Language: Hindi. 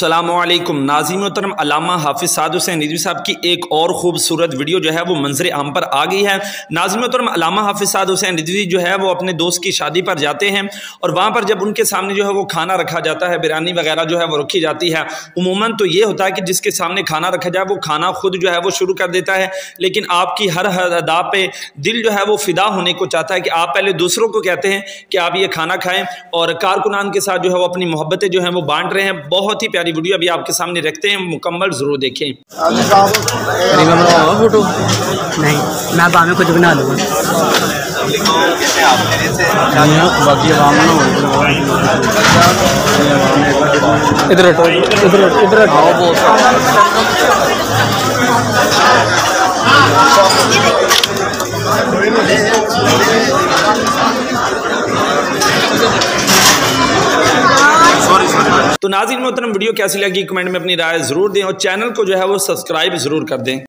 अस्सलामुअलैकुम नाज़रीन मोहतरम, अल्लामा हाफिज़ साद हुसैन रिज़वी साहब की एक और खूबसूरत वीडियो जो है वो मंजर आम पर आ गई है। नाज़रीन मोहतरम, अल्लामा हाफिज़ साद हुसैन रिज़वी जो है वो अपने दोस्त की शादी पर जाते हैं और वहाँ पर जब उनके सामने जो है वो खाना रखा जाता है, बिरयानी वगैरह जो है वो रखी जाती है। उमूमन तो ये होता है कि जिसके सामने खाना रखा जाए वो खाना खुद जो है वो शुरू कर देता है, लेकिन आपकी हर अदा पे दिल जो है वो फिदा होने को चाहता है कि आप पहले दूसरों को कहते हैं कि आप ये खाना खाएँ और कारकुनान के साथ जो है वो अपनी मोहब्बतें जो हैं वो बांट रहे हैं। बहुत ही प्यारी वीडियो अभी आपके सामने रखते हैं, मुकम्मल जरूर देखें। फोटो नहीं, मैं बाद में कुछ बना लूँगा। इधर इधर तो नाज़रीन मोहतरम, वीडियो कैसी लगी कमेंट में अपनी राय ज़रूर दें और चैनल को जो है वो सब्सक्राइब ज़रूर कर दें।